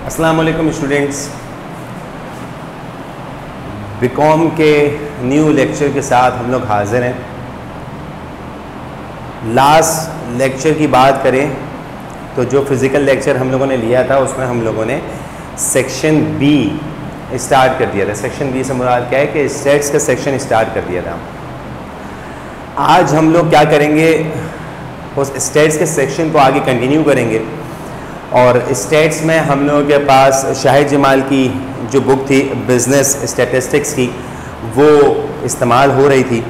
अस्सलाम वालेकुम students, BCom के न्यू लेक्चर के साथ हम लोग हाजिर हैं। लास्ट लेक्चर की बात करें तो जो फिज़िकल लेक्चर हम लोगों ने लिया था उसमें हम लोगों ने सेक्शन बी स्टार्ट कर दिया था। सेक्शन बी से मुराद क्या है कि स्टैट्स का सेक्शन स्टार्ट कर दिया था। आज हम लोग क्या करेंगे, उस स्टैट्स के सेक्शन को आगे कंटिन्यू करेंगे और स्टैट्स में हम लोगों के पास शाहिद जमाल की जो बुक थी बिज़नेस स्टैटिस्टिक्स की, वो इस्तेमाल हो रही थी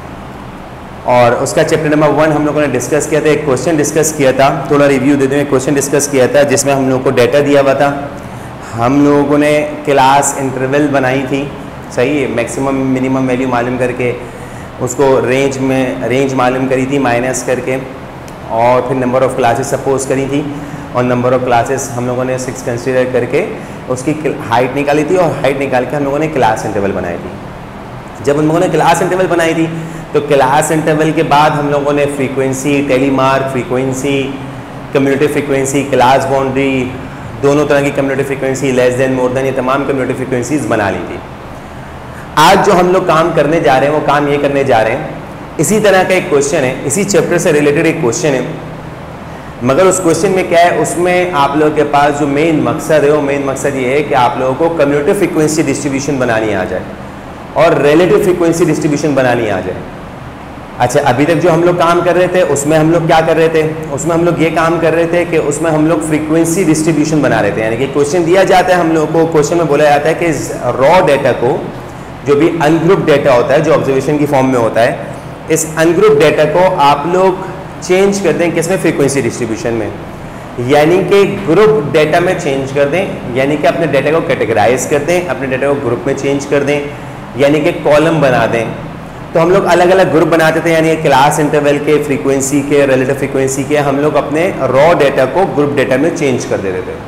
और उसका चैप्टर नंबर 1 हम लोगों ने डिस्कस किया था। एक क्वेश्चन डिस्कस किया था, थोड़ा रिव्यू दे दूँ। एक क्वेश्चन डिस्कस किया था जिसमें हम लोगों को डेटा दिया हुआ था। हम लोगों ने क्लास इंटरवल बनाई थी, सही है, मैक्सिमम मिनिमम वैल्यू मालूम करके उसको रेंज मालूम करी थी माइनस करके, और फिर नंबर ऑफ़ क्लासेस सपोज करी थी और नंबर ऑफ़ क्लासेस हम लोगों ने 6 कंसीडर करके उसकी हाइट निकाली थी और हाइट निकाल के हम लोगों ने क्लास इंटरवल बनाई थी। जब हम लोगों ने क्लास इंटरवल बनाई थी तो क्लास इंटरवल के बाद हम लोगों ने frequency, tally mark frequency, community frequency, class boundary, दोनों तरह की community frequency, less than, more than, ये तमाम कम्युनिटी फ्रीक्वेंसीज बना ली थी। आज जो हम लोग काम करने जा रहे हैं वो काम ये करने जा रहे हैं, इसी तरह का एक क्वेश्चन है, इसी चैप्टर से रिलेटेड एक क्वेश्चन है, मगर उस क्वेश्चन में क्या है, उसमें आप लोगों के पास जो मेन मकसद है वो मेन मकसद ये है कि आप लोगों को कम्युनिटी फ्रीक्वेंसी डिस्ट्रीब्यूशन बनानी आ जाए और रिलेटिव फ्रीक्वेंसी डिस्ट्रीब्यूशन बनानी आ जाए। अच्छा, अभी तक जो हम लोग काम कर रहे थे उसमें हम लोग क्या कर रहे थे, उसमें हम लोग ये काम कर रहे थे कि उसमें हम लोग फ्रीक्वेंसी डिस्ट्रीब्यूशन बना रहे थे। यानी कि क्वेश्चन दिया जाता है हम लोगों को, क्वेश्चन में बोला जाता है कि रॉ डेटा को, जो भी अनग्रुप डेटा होता है जो ऑब्जर्वेशन की फॉर्म में होता है, इस अनग्रुप डेटा को आप लोग चेंज कर दें किसमें, फ्रीक्वेंसी डिस्ट्रीब्यूशन में, यानी कि ग्रुप डेटा में चेंज कर दें, यानी कि अपने डेटा को कैटेगराइज कर दें, अपने डेटा को ग्रुप में चेंज कर दें, यानी कि कॉलम बना दें। तो हम लोग अलग अलग ग्रुप बनाते थे, यानी क्लास इंटरवल के, फ्रीक्वेंसी के, रिलेटिव फ्रीक्वेंसी के, हम लोग अपने रॉ डेटा को ग्रुप डेटा में चेंज कर देते थे।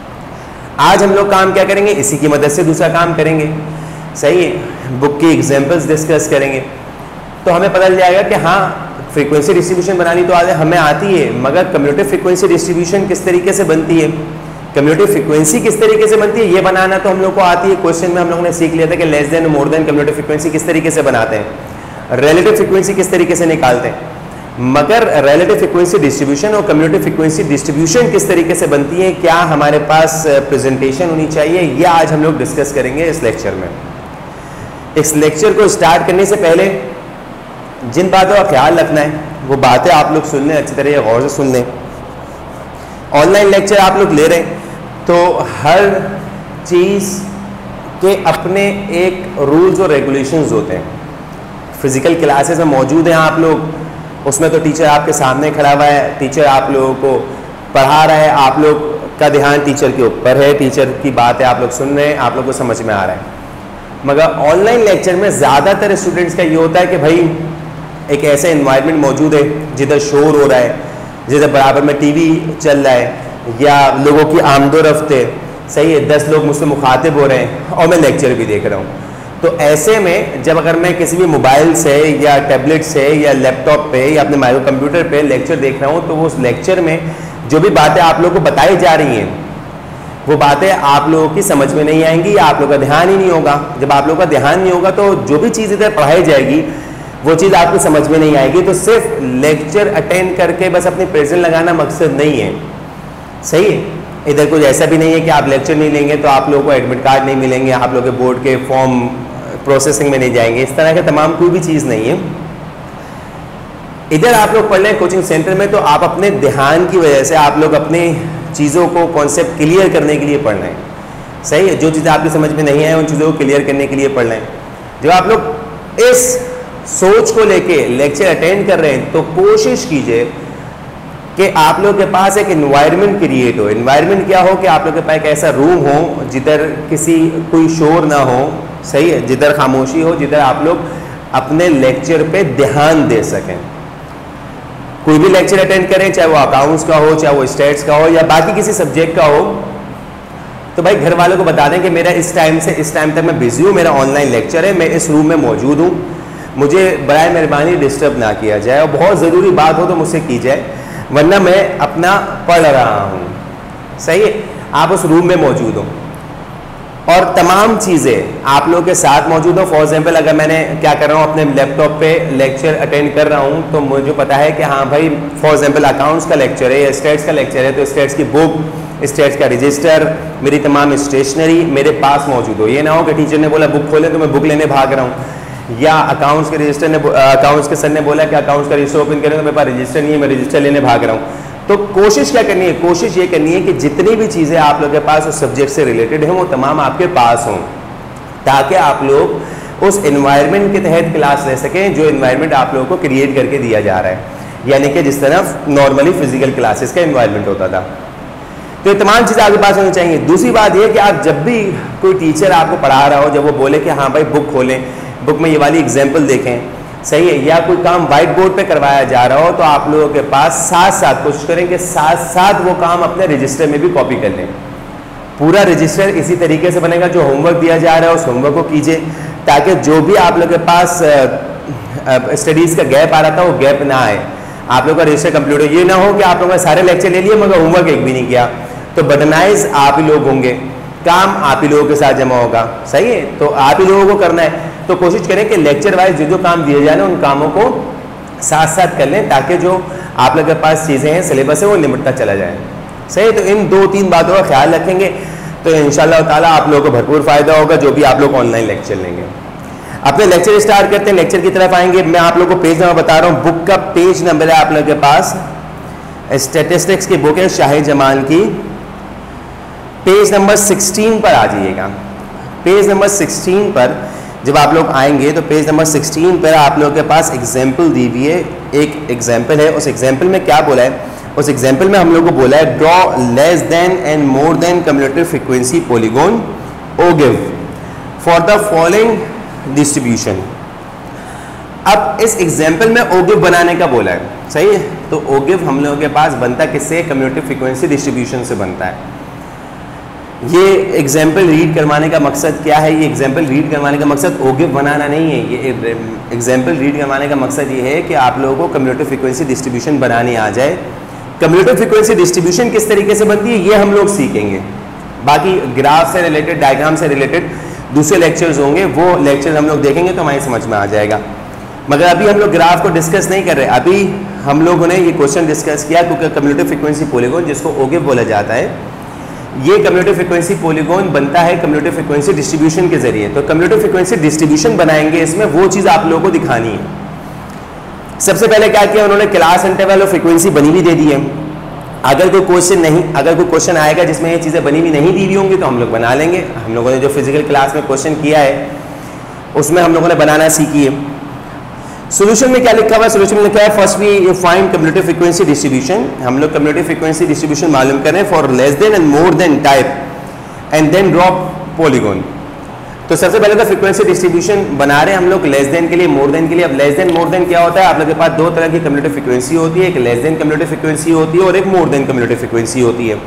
आज हम लोग काम क्या करेंगे, इसी की मदद से दूसरा काम करेंगे, सही है, बुक की एग्जाम्पल्स डिस्कस करेंगे। तो हमें पता चल जाएगा कि हाँ, फ्रीक्वेंसी डिस्ट्रीब्यूशन बनानी तो हमें आती है, मगर कम्युनिटी फ्रीक्वेंसी डिस्ट्रीब्यूशन किस तरीके से बनती है, कम्युनिटी फ्रीक्वेंसी किस तरीके से बनती है, ये बनाना तो हम लोग को आती है। क्वेश्चन में हम लोगों ने सीख लिया था कि less than, more than, community frequency किस तरीके से बनाते हैं, रिलेटिव फ्रीक्वेंसी किस तरीके से निकालते हैं, मगर रिलेटिव फ्रीक्वेंसी डिस्ट्रीब्यूशन और कम्युनिटी फ्रीक्वेंसी डिस्ट्रीब्यूशन किस तरीके से बनती है, क्या हमारे पास प्रेजेंटेशन होनी चाहिए, यह आज हम लोग डिस्कस करेंगे इस लेक्चर में। इस लेक्चर को स्टार्ट करने से पहले जिन बातों का ख्याल रखना है वो बातें आप लोग सुन लें, अच्छी तरह गौर से सुन लें। ऑनलाइन लेक्चर आप लोग ले रहे हैं तो हर चीज़ के अपने एक रूल्स और रेगुलेशंस होते हैं। फिज़िकल क्लासेस में मौजूद हैं आप लोग, उसमें तो टीचर आपके सामने खड़ा हुआ है, टीचर आप लोगों को पढ़ा रहा है, आप लोग का ध्यान टीचर के ऊपर है, टीचर की बातें आप लोग सुन रहे हैं, आप लोग को समझ में आ रहा है। मगर ऑनलाइन लेक्चर में ज़्यादातर स्टूडेंट्स का ये होता है कि भाई एक ऐसा इन्वायरमेंट मौजूद है जिधर शोर हो रहा है, जिधर बराबर में टीवी चल रहा है, या लोगों की आमदोरफ्त है, सही है, 10 लोग मुझसे मुखातिब हो रहे हैं और मैं लेक्चर भी देख रहा हूँ। तो ऐसे में जब अगर मैं किसी भी मोबाइल से या टैबलेट से या लैपटॉप पे या अपने माइक्रो कंप्यूटर पे लेक्चर देख रहा हूँ, तो वो उस लेक्चर में जो भी बातें आप लोगों को बताई जा रही हैं वो बातें आप लोगों की समझ में नहीं आएंगी, या आप लोगों का ध्यान ही नहीं होगा। जब आप लोगों का ध्यान नहीं होगा तो जो भी चीज़ इधर पढ़ाई जाएगी वो चीज़ आपको समझ में नहीं आएगी। तो सिर्फ लेक्चर अटेंड करके बस अपनी प्रेजेंट लगाना मकसद नहीं है, सही है। इधर कुछ ऐसा भी नहीं है कि आप लेक्चर नहीं लेंगे तो आप लोगों को एडमिट कार्ड नहीं मिलेंगे, आप लोगों के बोर्ड के फॉर्म प्रोसेसिंग में नहीं जाएंगे, इस तरह का तमाम कोई भी चीज़ नहीं है। इधर आप लोग पढ़ लें कोचिंग सेंटर में तो आप अपने ध्यान की वजह से आप लोग अपने चीज़ों को, कॉन्सेप्ट क्लियर करने के लिए पढ़ रहे हैं, सही है। जो चीज़ें आपकी समझ में नहीं आए उन चीज़ों को क्लियर करने के लिए पढ़ रहे हैं। जब आप लोग इस सोच को लेके लेक्चर अटेंड कर रहे हैं तो कोशिश कीजिए कि आप लोग के पास एक एनवायरनमेंट क्रिएट हो। एनवायरनमेंट क्या हो कि आप लोग के पास एक ऐसा रूम हो जिधर कोई शोर ना हो, सही है, जिधर खामोशी हो, जिधर आप लोग अपने लेक्चर पे ध्यान दे सकें। कोई भी लेक्चर अटेंड करें, चाहे वो अकाउंट्स का हो, चाहे वो स्टैट्स का हो, या बाकी किसी सब्जेक्ट का हो, तो भाई घर वालों को बता दें कि मेरा इस टाइम से इस टाइम तक मैं बिजी हूँ, मेरा ऑनलाइन लेक्चर है, मैं इस रूम में मौजूद हूँ, मुझे बराए मेहरबानी डिस्टर्ब ना किया जाए, और बहुत ज़रूरी बात हो तो मुझसे की जाए, वरना मैं अपना पढ़ रहा हूँ, सही है। आप उस रूम में मौजूद हो और तमाम चीज़ें आप लोगों के साथ मौजूद हो। फॉर एग्जाम्पल अगर मैंने क्या कर रहा हूँ, अपने लैपटॉप पे लेक्चर अटेंड कर रहा हूँ, तो मुझे पता है कि हाँ भाई फॉर एग्जाम्पल अकाउंट्स का लेक्चर है या स्टेट्स का लेक्चर है, तो स्टेट्स की बुक, स्टेट्स का रजिस्टर, मेरी तमाम स्टेशनरी मेरे पास मौजूद हो। ये ना हो कि टीचर ने बोला बुक खोले तो मैं बुक लेने भाग रहा हूँ, या अकाउंट्स के रजिस्टर ने अकाउंट्स के सर ने बोला कि अकाउंट्स का रजिस्टर ओपन करें तो मेरे पास रजिस्टर नहीं है, मैं रजिस्टर लेने भाग रहा हूँ। तो कोशिश क्या करनी है, कोशिश ये करनी है कि जितनी भी चीज़ें आप लोगों के पास उस सब्जेक्ट से रिलेटेड हैं वो तमाम आपके पास हों, ताकि आप लोग उस एनवायरनमेंट के तहत क्लास ले सकें जो एनवायरनमेंट आप लोगों को क्रिएट करके दिया जा रहा है, यानी कि जिस तरह नॉर्मली फिजिकल क्लासेस का एनवायरनमेंट होता था। तो ये तमाम चीज़ें आपके पास होनी चाहिए। दूसरी बात यह कि आप जब भी कोई टीचर आपको पढ़ा रहा हो, जब वो बोले कि हाँ भाई बुक खोलें, बुक में ये वाली एग्जाम्पल देखें, सही है, या कोई काम वाइट बोर्ड पे करवाया जा रहा हो, तो आप लोगों के पास साथ साथ कोशिश करें कि साथ साथ वो काम अपने रजिस्टर में भी कॉपी कर लें। पूरा रजिस्टर इसी तरीके से बनेगा, जो होमवर्क दिया जा रहा है उस होमवर्क को कीजिए, ताकि जो भी आप लोगों के पास स्टडीज़ का गैप आ रहा था वो गैप ना आए, आप लोग का रजिस्टर कंप्लीट हो। ये ना हो कि आप लोगों ने सारे लेक्चर ले लिए मगर होमवर्क एक भी नहीं किया, तो बर्डनाइज आप ही लोग होंगे, काम आप ही लोगों के साथ जमा होगा, सही है, तो आप ही लोगों को करना है। तो कोशिश करें कि लेक्चर वाइज जो जो काम दिए जाए ना उन कामों को साथ साथ कर लें, ताकि जो आप लोगों के पास चीज़ें हैं, सिलेबस है, वो निपटता चला जाए, सही है। तो इन 2-3 बातों का ख्याल रखेंगे तो इंशाल्लाह ताला आप लोगों को भरपूर फ़ायदा होगा जो भी आप लोग ऑनलाइन लेक्चर लेंगे। अपने लेक्चर स्टार्ट करते हैं, लेक्चर की तरफ आएंगे। मैं आप लोगों को पेज नंबर बता रहा हूँ, बुक का पेज नंबर है आप लोगों के पास, स्टैटिस्टिक्स की बुक है शाहिद जमाल की, पेज नंबर 16 पर आ जाइएगा। पेज नंबर 16 पर जब आप लोग आएंगे तो पेज नंबर 16 पर आप लोगों के पास एग्जाम्पल दी हुई है, एक एग्जाम्पल है। उस एग्जाम्पल में क्या बोला है, उस एग्जाम्पल में हम लोग को बोला है draw less than and more than commutative frequency polygon ogive for the following distribution. अब इस एग्जाम्पल में ओगिव बनाने का बोला है, सही है। तो ओगिव हम लोगों के पास बनता किससे, कम्यूटेटिव फ्रीक्वेंसी डिस्ट्रीब्यूशन से बनता है। ये एग्जाम्पल रीड करवाने का मकसद क्या है, ये एग्जाम्पल रीड करवाने का मकसद ओगिव बनाना नहीं है, ये एग्जाम्पल रीड करवाने का मकसद ये है कि आप लोगों को कम्यूटेटिव फ्रीक्वेंसी डिस्ट्रीब्यूशन बनानी आ जाए। कम्यूटेटिव फ्रीक्वेंसी डिस्ट्रीब्यूशन किस तरीके से बनती है ये हम लोग सीखेंगे, बाकी ग्राफ से रिलेटेड, डायग्राम से रिलेटेड दूसरे लेक्चर्स होंगे, वो लेक्चर हम लोग देखेंगे तो हमारी समझ में आ जाएगा। मगर अभी हम लोग ग्राफ को डिस्कस नहीं कर रहे, अभी हम लोगों ने ये क्वेश्चन डिस्कस किया क्योंकि कम्यूटेटिव फ्रीक्वेंसी पॉलीगॉन जिसको ओगिव बोला जाता है, ये कम्यूटेटिव फ्रीक्वेंसी पॉलीगॉन बनता है कम्यूटेटिव फ्रीक्वेंसी डिस्ट्रीब्यूशन के जरिए। तो कम्यूटेटिव फ्रीक्वेंसी डिस्ट्रीब्यूशन बनाएंगे, इसमें वो चीज़ आप लोगों को दिखानी है। सबसे पहले क्या किया उन्होंने, क्लास इंटरवल और फ्रीक्वेंसी बनी हुई दे दी है। अगर कोई क्वेश्चन आएगा जिसमें ये चीज़ें बनी हुई नहीं दी हुई होंगी तो हम लोग बना लेंगे। हम लोगों ने जो फिजिकल क्लास में क्वेश्चन किया है उसमें हम लोगों ने बनाना सीखी है। सोल्यूशन में क्या लिखा हुआ है, सोल्यूशन में लिखा है first we find commutative frequency distribution. हम लोग कम्यूटेटिव फ्रीक्वेंसी डिस्ट्रीब्यूशन मालूम करें for less than and more than type and then draw polygon. तो सबसे पहले तो फ्रीक्वेंसी डिस्ट्रीब्यूशन बना रहे हैं हम लोग लेस देन के लिए, मोर देन के लिए। अब लेस देन मोर देन क्या होता है, आप लोग के पास दो तरह की कम्यूटेटिव फ्रीक्वेंसी होती है, एक लेस देन कम्यूटेटिव फ्रीक्वेंसी होती है और एक मोर देन कम्यूटेटिव फ्रीक्वेंसी होती है।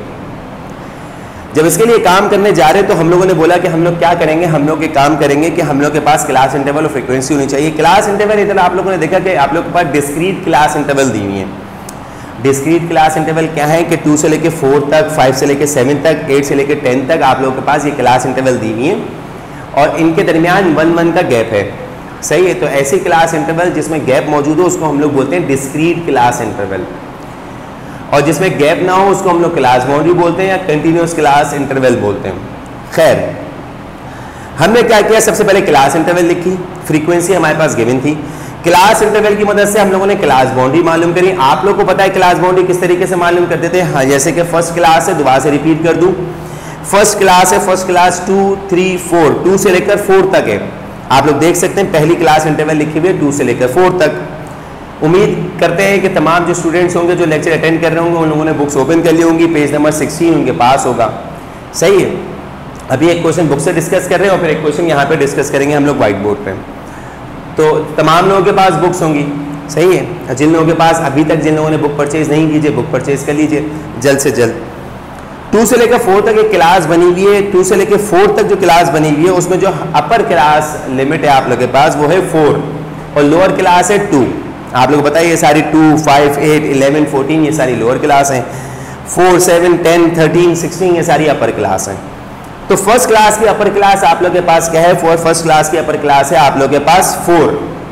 जब इसके लिए काम करने जा रहे हैं तो हम लोगों ने बोला कि हम लोग क्या करेंगे, हम लोग ये काम करेंगे कि हम लोग के पास क्लास इंटरवल और फ्रीक्वेंसी होनी चाहिए। क्लास इंटरवल इधर आप लोगों ने देखा कि आप लोग के पास डिस्क्रीट क्लास इंटरवल दी हुई है। डिस्क्रीट क्लास इंटरवल क्या है कि 2 से लेकर 4 तक, 5 से लेकर 7 तक, 8 से लेकर 10 तक आप लोगों के पास ये क्लास इंटरवल दी हुई है और इनके दरमियान 1 का गैप है, सही है। तो ऐसी क्लास इंटरवल जिसमें गैप मौजूद हो उसको हम लोग बोलते हैं डिस्क्रीट क्लास इंटरवल, और जिसमें गैप ना हो उसको हम लोग क्लास बाउंड्री बोलते हैं या कंटिन्यूस क्लास इंटरवल बोलते हैं। खैर, हमने क्या किया, सबसे पहले क्लास इंटरवल लिखी, फ्रीक्वेंसी हमारे पास गिवन थी। क्लास इंटरवल की मदद से हम लोगों ने क्लास बाउंड्री मालूम करी। आप लोग को पता है क्लास बाउंड्री किस तरीके से मालूम करते थे, हाँ, जैसे कि फर्स्ट क्लास है, दोबारा से रिपीट कर दूं, फर्स्ट क्लास है, फर्स्ट क्लास 2, 3, 4, 2 से लेकर 4 तक है। आप लोग देख सकते हैं पहली क्लास इंटरवल लिखी हुई है 2 से लेकर 4 तक। उम्मीद करते हैं कि तमाम जो स्टूडेंट्स होंगे जो लेक्चर अटेंड कर रहे होंगे उन लोगों ने बुक्स ओपन कर ली होंगी, पेज नंबर 16 उनके पास होगा, सही है। अभी एक क्वेश्चन बुक से डिस्कस कर रहे हैं और फिर एक क्वेश्चन यहाँ पे डिस्कस करेंगे हम लोग व्हाइट बोर्ड पे। तो तमाम लोगों के पास बुक्स होंगी, सही है। जिन लोगों के पास अभी तक जिन लोगों ने बुक परचेज नहीं कीजिए, बुक परचेज कर लीजिए जल्द से जल्द। 2 से लेकर 4 तक एक क्लास बनी हुई है। 2 से लेकर 4 तक जो क्लास बनी हुई है उसमें जो अपर क्लास लिमिट है आप लोगों के पास वो है 4 और लोअर क्लास है 2। आप लोग बताइए, ये सारी 2, 5, 8, 11, 14 ये सारी लोअर क्लास हैं। 4, 7, 10, 13, 16 ये सारी अपर क्लास हैं। तो फर्स्ट क्लास की अपर क्लास आप लोग के पास क्या है? फर्स्ट क्लास की अपर क्लास है आप लोग के पास 4।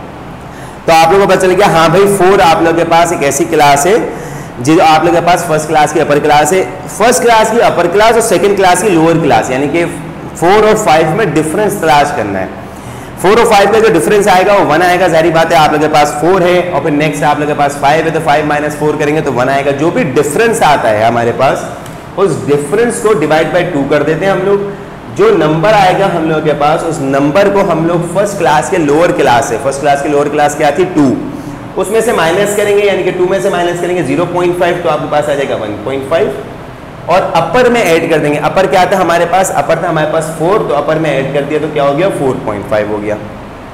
तो आप लोगों को पता चल गया, हाँ भाई 4 आप लोग के पास एक ऐसी क्लास है जो आप लोग के पास फर्स्ट क्लास की अपर क्लास है। फर्स्ट क्लास की अपर क्लास और सेकंड क्लास की लोअर क्लास, यानी कि 4 और 5 में डिफरेंस तलाश करना है। 4 और 5 का जो डिफरेंस आएगा वो 1 आएगा, जाहिर बात है आप लोग के पास 4 है और फिर नेक्स्ट आप लोग के पास 5 है, तो 5 - 4 करेंगे तो 1 आएगा। जो भी डिफरेंस आता है हमारे पास उस डिफरेंस को डिवाइड बाय 2 कर देते हैं हम लोग। जो नंबर आएगा हम लोग के पास उस नंबर को हम लोग फर्स्ट क्लास के लोअर क्लास है, फर्स्ट क्लास की लोअर क्लास क्या थी? 2, उसमें से माइनस करेंगे, यानी कि 2 में से माइनस करेंगे 0.5, तो आपके पास आ जाएगा 1.5 और अपर में ऐड कर देंगे। अपर क्या था हमारे पास? अपर था हमारे पास 4, तो अपर में ऐड कर दिया तो क्या हो गया? 4.5 हो गया।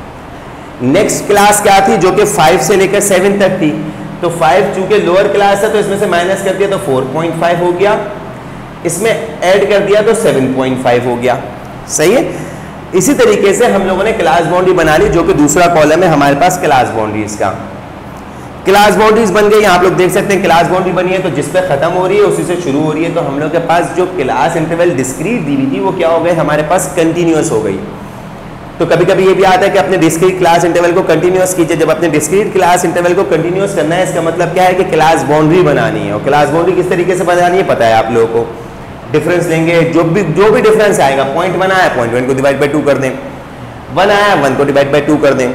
नेक्स्ट क्लास क्या थी? जो कि 5 से लेकर 7 तक थी, तो 5 चूंकि लोअर क्लास है तो इसमें से माइनस कर दिया तो 4.5 हो गया, इसमें ऐड कर दिया तो 7.5 हो गया। सही है। इसी तरीके से हम लोगों ने क्लास बाउंड्री बना ली, जो कि दूसरा कॉलम है हमारे पास क्लास बाउंड्रीज का। क्लास बाउंड्रीज बन गई, आप लोग देख सकते हैं क्लास बाउंड्री बनी है तो जिस पे खत्म हो रही है उसी से शुरू हो रही है। तो हम लोग के पास जो क्लास इंटरवल डिस्क्रीट दी हुई थी वो क्या हो गई? हमारे पास कंटिन्यूअस हो गई। तो कभी कभी ये भी आता है कि अपने डिस्क्रीट क्लास इंटरवल को कंटिन्यूअस कीजिए। जब अपने डिस्क्रीट क्लास इंटरवल को कंटिन्यूअस करना है इसका मतलब क्या है कि क्लास बाउंड्री बनानी है। और क्लास बाउंड्री किस तरीके से बनानी है पता है आप लोगों को? डिफरेंस लेंगे, जो भी डिफरेंस आएगा, पॉइंट 1 आया, पॉइंट 1 को डिवाइड बाय 2 कर दें, 1 आया 1 को डिवाइड बाय 2 कर दें,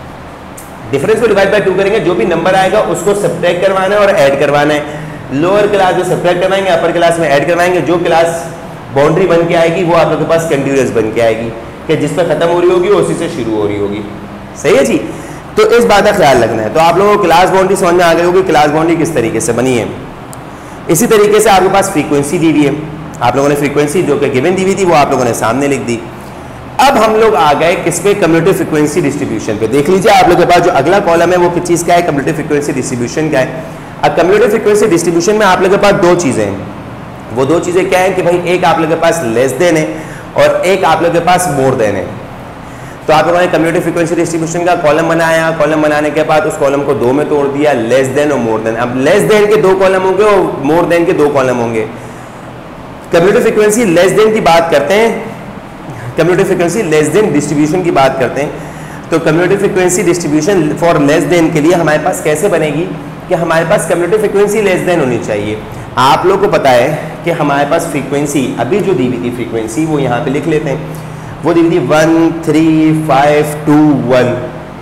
डिफरेंस को डिवाइड बाय 2 करेंगे। जो भी नंबर आएगा उसको सब्ट्रैक्ट करवाना है और ऐड करवाना है। लोअर क्लास में सब्ट्रैक्ट करवाएंगे, अपर क्लास में ऐड करवाएंगे। जो क्लास बाउंड्री बन के आएगी वो आप लोग के पास कंटिन्यूअस बन के आएगी कि जिस पर खत्म हो रही होगी उसी से शुरू हो रही होगी। सही है जी। तो इस बात का ख्याल रखना है। तो आप लोगों को क्लास बाउंड्री समझ में आ गई होगी, क्लास बाउंड्री किस तरीके से बनी है। इसी तरीके से आपके पास फ्रीक्वेंसी दी हुई है, आप लोगों ने फ्रीक्वेंसी जो कि गिवन दी हुई थी वो आप लोगों ने सामने लिख दी। अब हम लोग आ गए किस पे? कम्युलेटिव फ्रीक्वेंसी डिस्ट्रीब्यूशन पे। देख लीजिए आप लोग के पास जो अगला कॉलम है वो किस चीज़ का है? कम्युलेटिव फ्रीक्वेंसी डिस्ट्रीब्यूशन का है। अब कम्युलेटिव फ्रीक्वेंसी डिस्ट्रीब्यूशन में आप लोग के पास 2 चीज़ें हैं। वो 2 चीज़ें क्या है कि भाई एक आप लोग के पास लेस देन है और एक आप लोग के पास मोर देन है। तो आप लोगों ने कम्युलेटिव फ्रीक्वेंसी डिस्ट्रीब्यूशन का कॉलम बनाया, कॉलम बनाने के बाद उस कॉलम को 2 में तोड़ दिया, लेस देन और मोर देन। अब लेस देन के 2 कॉलम होंगे और मोर देन के 2 कॉलम होंगे। कम्युलेटिव फ्रीक्वेंसी लेस देन की बात करते हैं, cumulative frequency less than distribution की बात करते हैं। तो cumulative frequency distribution for less than के लिए हमारे पास कैसे बनेगी कि हमारे पास कम्युलेटिव फ्रीक्वेंसी लेस देन होनी चाहिए। आप लोग को पता है कि हमारे पास फ्रीक्वेंसी अभी जो दी हुई थी फ्रीक्वेंसी वो यहाँ पे लिख लेते हैं। वो दी हुई थी 1 3 5 2 1।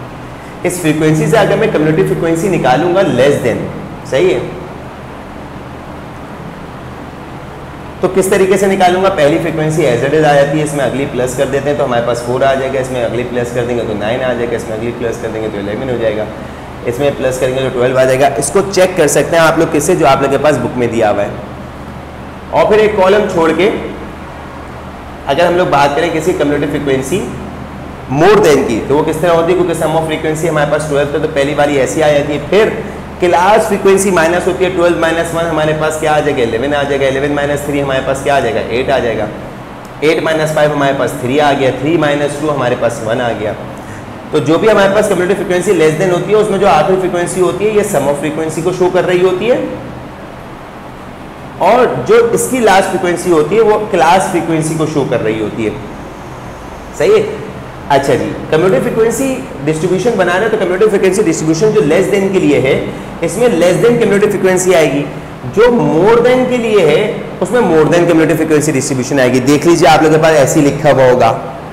इस फ्रीक्वेंसी से अगर मैं कम्युलेटिव फ्रीक्वेंसी निकालूंगा लेस देन, सही है, तो किस तरीके से निकालूंगा? पहली फ्रीक्वेंसी एज इट इज आ जाती है, इसमें अगली प्लस कर देते हैं तो हमारे पास 4 आ जाएगा, इसमें अगली प्लस कर देंगे तो 9 आ जाएगा, इसमें अगली प्लस कर देंगे तो 11 हो जाएगा, इसमें प्लस करेंगे तो 12 आ जाएगा। इसको चेक कर सकते हैं आप लोग किससे? जो आप लोग के पास बुक में दिया हुआ है। और फिर एक कॉलम छोड़ के अगर हम लोग बात करें किसी कम्युलेटिव फ्रीक्वेंसी मोर देन की तो वो किस तरह होती है? क्योंकि सम ऑफ फ्रीक्वेंसी हमारे पास 12 तो पहली वाली ऐसी आ जाती है। फिर क्लास फ्रीक्वेंसी माइनस होती है, 12 - 1 हमारे पास क्या आ जाएगा? 11 आ जाएगा, 11 - 3 हमारे पास क्या आ जाएगा? 8 आ जाएगा, 8 - 5 हमारे पास 3 आ गया, 3 - 2 हमारे पास 1 आ गया। तो जो भी हमारे पास कम्युलेटिव फ्रीक्वेंसी लेस देन होती है उसमें जो आखिरी फ्रीक्वेंसी होती है ये सम ऑफ फ्रीक्वेंसी को शो कर रही होती है और जो इसकी लास्ट फ्रीक्वेंसी होती है वो क्लास फ्रीक्वेंसी को शो कर रही होती है। सही है। अच्छा जी, कम्युलेटिव फ्रीक्वेंसी डिस्ट्रीब्यूशन बनाना है तो कम्युलेटिव फ्रीक्वेंसी डिस्ट्रीब्यूशन जो लेस देन के लिए है इसमें लेस देन कम्युलेटिव फ्रीक्वेंसी आएगी, जो मोर देन के लिए है उसमें more than cumulative frequency distribution आएगी। देख लीजिए आप लोगों के पास ऐसे लिखा हुआ होगा।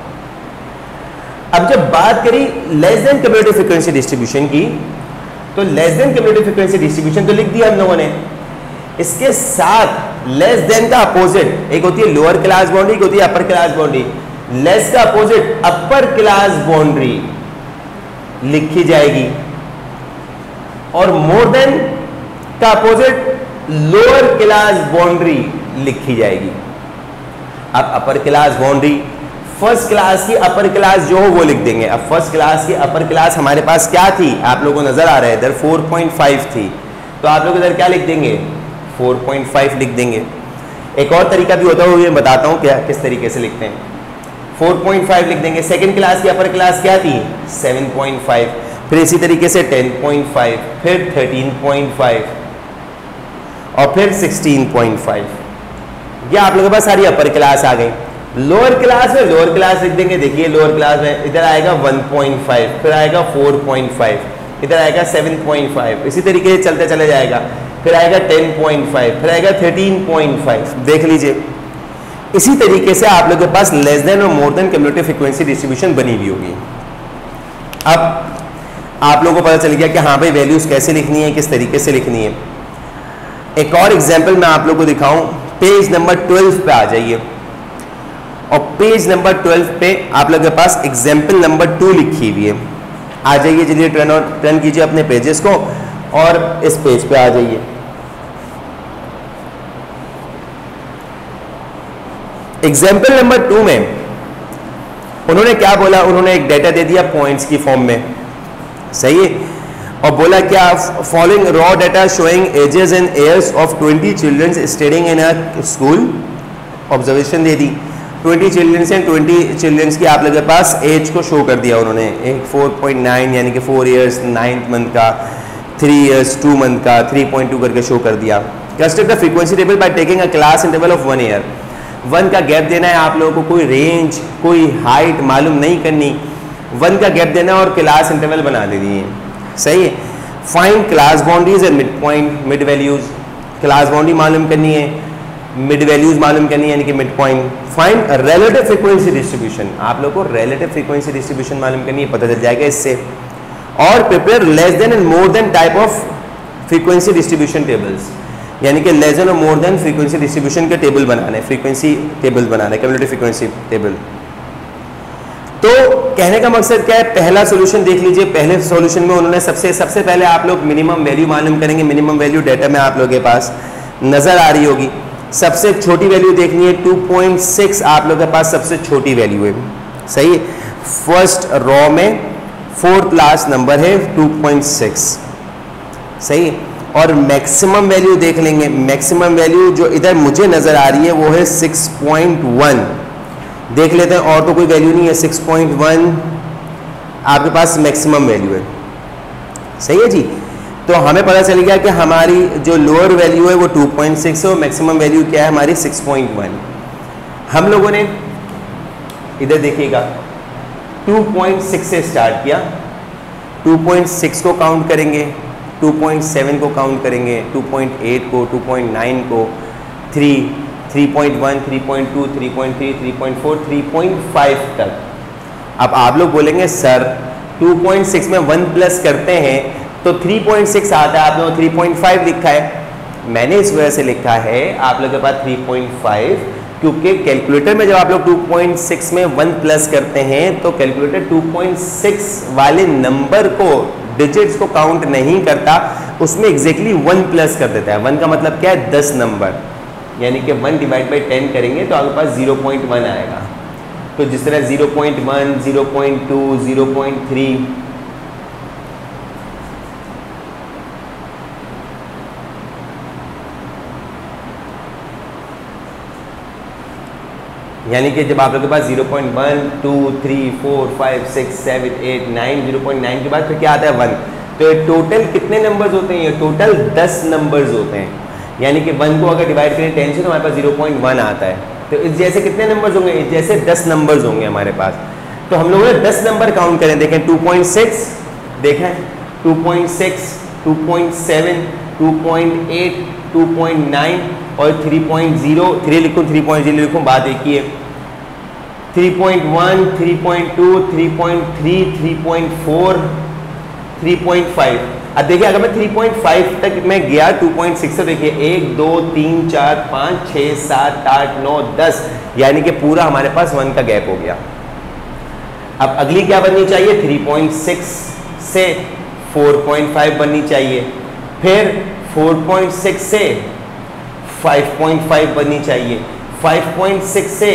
अब जब बात करी less than cumulative frequency distribution की तो less than cumulative frequency distribution तो लिख दिया हम लोगों ने, इसके साथ लेस देन का अपोजिट एक होती है लोअर क्लास बाउंड्री, एक होती है अपर क्लास बाउंड्री। लेस का अपोजिट अपर क्लास बाउंड्री लिखी जाएगी और मोर देन का अपोजिट लोअर क्लास बाउंड्री लिखी जाएगी। अब upper class boundary first class की अपर क्लास जो हो वो लिख देंगे। अब फर्स्ट क्लास की अपर क्लास हमारे पास क्या थी? आप लोगों को नजर आ रहा है इधर 4.5 थी, तो आप लोग इधर क्या लिख देंगे? 4.5 लिख देंगे। एक और तरीका भी होता है वो ये बताता हूँ क्या किस तरीके से लिखते हैं। 4.5 लिख देंगे। सेकंड क्लास की अपर क्लास क्या थी? 7.5। फिर इसी तरीके से 10.5, फिर 13.5 और फिर 16.5। ये आप लोगों के पास सारी अपर क्लास आ गई। लोअर क्लास में लोअर क्लास लिख देंगे। देखिए लोअर क्लास में इधर आएगा 1.5, फिर आएगा 4.5, इधर आएगा 7.5, इसी तरीके से चलते चले जाएगा। फिर आएगा 10.5, फिर आएगा 13.5। देख लीजिए इसी तरीके से आप लोगों के पास लेस देन और more than cumulative frequency distribution बनी हुई होगी। अब आप लोगों को पता चल गया कि हाँ भाई वैल्यूज कैसे लिखनी है, किस तरीके से लिखनी है। एक और एग्जाम्पल मैं आप लोगों को दिखाऊं। पेज नंबर 12 पे आ जाइए और पेज नंबर 12 पे आप लोगों के पास एग्जाम्पल नंबर 2 लिखी हुई है। आ जाइए, चलिए टर्न कीजिए अपने पेजेस को और इस पेज पे आ जाइए। एग्जाम्पल नंबर 2 में उन्होंने क्या बोला, उन्होंने एक डेटा दे दिया पॉइंट्स की फॉर्म में, सही है, और बोला क्या, following raw data showing ages and years of 20 children studying in a school. Observation दे दी 20 चिल्ड्रंस एंड 20 चिल्ड्रंस की आप लोगों के पास एज को शो कर दिया उन्होंने। एक 4.9 यानी कि 4 ईयर्स 9th मंथ का, 3 ईयर्स 2 मंथ का, 3.2 करके शो कर दिया। Construct the frequency table by taking a class interval of 1 year. 1 का गैप देना है आप लोगों को, कोई रेंज कोई हाइट मालूम नहीं करनी, 1 का गैप देना और क्लास इंटरवल बना देनी है, सही है। Find class boundaries and mid point, mid values, class boundary मालूम करनी है, मिड वैल्यूज मालूम करनी है यानी कि mid point. Find relative frequency distribution, आप लोगों को रिलेटिव फ्रीक्वेंसी डिस्ट्रीब्यूशन मालूम करनी है, पता चल जाएगा इससे। और prepare less than and more than type of frequency distribution tables, यानी कि लेस देन और मोर देन फ्रीक्वेंसी डिस्ट्रीब्यूशन के टेबल बनाने, फ्रीक्वेंसी टेबल बनाने, क्युमुलेटिव फ्रीक्वेंसी टेबल। तो कहने का मकसद क्या है, पहला सॉल्यूशन देख लीजिए। पहले सॉल्यूशन में उन्होंने सबसे पहले आप लोग मिनिमम वैल्यू मालूम करेंगे। मिनिमम वैल्यू डेटा में आप लोगों के पास नजर आ रही होगी। सबसे छोटी वैल्यू देखनी है 2.6, आप लोगों के पास सबसे छोटी वैल्यू है, सही है। फर्स्ट रॉ में 4th लास्ट नंबर है 2.6, सही है। और मैक्सिमम वैल्यू देख लेंगे। मैक्सिमम वैल्यू जो इधर मुझे नजर आ रही है वो है 6.1। देख लेते हैं, और तो कोई वैल्यू नहीं है। 6.1 आपके पास मैक्सिमम वैल्यू है, सही है जी। तो हमें पता चल गया कि हमारी जो लोअर वैल्यू है वो 2.6 है और मैक्सिमम वैल्यू क्या है हमारी 6.1। हम लोगों ने इधर देखिएगा 2.6 से स्टार्ट किया, 2.6 को काउंट करेंगे, 2.7 को काउंट करेंगे, 2.8 को, 2.9 को, 3, 3.1, 3.2, 3.3, 3.4, 3.5 तक। अब आप लोग बोलेंगे सर 2.6 में 1 प्लस करते हैं तो 3.6 आता है, आप लोगों ने 3.5 लिखा है। मैंने इस वजह से लिखा है आप लोगों के पास 3.5, क्योंकि कैलकुलेटर में जब आप लोग 2.6 में 1 प्लस करते हैं तो कैलकुलेटर 2.6 वाले नंबर को, डिजिट्स को काउंट नहीं करता, उसमें एग्जैक्टली 1 प्लस कर देता है। 1 का मतलब क्या है, 10 नंबर, यानी कि 1 डिवाइड बाई 10 करेंगे तो आपके पास 0.1 आएगा। तो जिस तरह 0.1, 0.2, 0.3, यानी कि जब आप लोगों के पास 0.1, 2, 3, 4, 5, 6, 7, 8, 9, 0.9 के बाद फिर क्या आता है 1। तो ये टोटल कितने नंबर्स होते हैं, ये टोटल 10 नंबर्स होते हैं। यानी कि 1 को अगर डिवाइड करें 10 से तो हमारे पास 0.1 आता है। तो इस जैसे कितने नंबर्स होंगे, इस जैसे 10 नंबर्स होंगे हमारे पास। तो हम लोगों ने 10 नंबर काउंट करें, देखें 2.6, देखें 2.6, 2.7, 2.8, 2.9 और 3.0, 3 लिखूँ 3.0 लिखूँ, बात एक ही है। 3.1, 3.2, 3.3, 3.4, 3.5। अब देखिए अगर मैं 3.5 तक मैं गया 2.6 से, देखिए 1, 2, 3, 4, 5, 6, 7, 8, 9, 10, यानी कि पूरा हमारे पास 1 का गैप हो गया। अब अगली क्या बननी चाहिए, 3.6 से 4.5 बननी चाहिए, फिर 4.6 से 5.5 बननी चाहिए, 5.6 से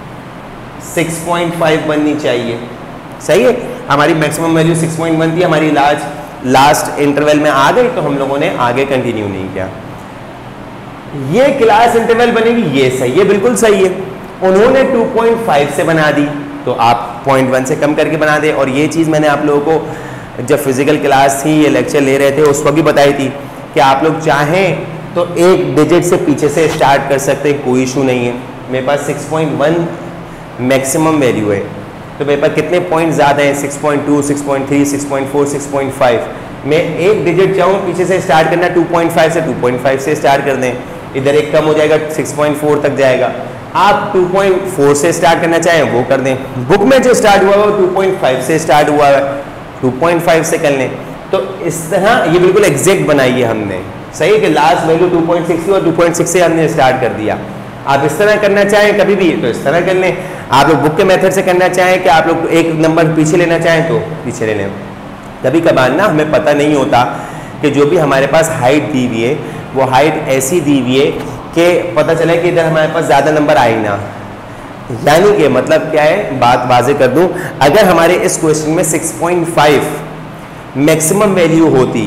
6.5 बननी चाहिए, सही है। हमारी मैक्सिमम वैल्यू 6.1 थी, हमारी लास्ट इंटरवल में आ गई तो हम लोगों ने आगे कंटिन्यू नहीं किया। ये क्लास इंटरवल बनेगी, ये सही है, बिल्कुल सही है। उन्होंने 2.5 से बना दी तो आप 0.1 से कम करके बना दे। और ये चीज़ मैंने आप लोगों को जब फिजिकल क्लास थी, ये लेक्चर ले रहे थे, उस वक्त भी बताई थी कि आप लोग चाहें तो एक डिजिट से पीछे से स्टार्ट कर सकते हैं, कोई इशू नहीं है। मेरे पास 6.1 मैक्सिमम वैल्यू है, तो मेरे पास कितने पॉइंट ज़्यादा हैं, 6.2, 6.3, 6.4, 6.5। मैं एक डिजिट चाहूँ पीछे से स्टार्ट करना 2.5 से 2.5 से स्टार्ट कर दें, इधर एक कम हो जाएगा 6.4 तक जाएगा। आप 2.4 से स्टार्ट करना चाहें वो कर दें, बुक में जो स्टार्ट हुआ है वो 2.5 से स्टार्ट हुआ है, 2.5 से कर लें। तो इस तरह ये बिल्कुल एग्जैक्ट बनाई है हमने, सही है कि लास्ट वैल्यू 2.6 थी और 2.6 से हमने स्टार्ट कर दिया। आप इस तरह करना चाहें कभी भी तो इस तरह कर लें, आप लोग बुक के मेथड से करना चाहें कि आप लोग एक नंबर पीछे लेना चाहें तो पीछे ले लें। कभी कभार ना हमें पता नहीं होता कि जो भी हमारे पास हाइट दी हुई है वो हाइट ऐसी दी हुई है कि पता चले कि इधर हमारे पास ज़्यादा नंबर आए ना। यानी कि मतलब क्या है, बात वाज़े कर दूं, अगर हमारे इस क्वेश्चन में 6.5 मैक्सिमम वैल्यू होती